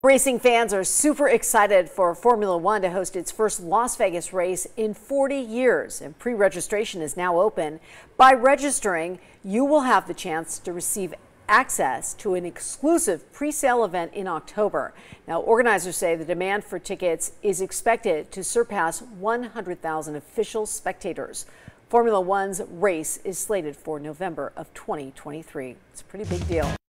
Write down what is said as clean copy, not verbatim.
Racing fans are super excited for Formula One to host its first Las Vegas race in 40 years, and pre-registration is now open. By registering, you will have the chance to receive access to an exclusive pre-sale event in October. Now, organizers say the demand for tickets is expected to surpass 100,000 official spectators. Formula One's race is slated for November of 2023. It's a pretty big deal.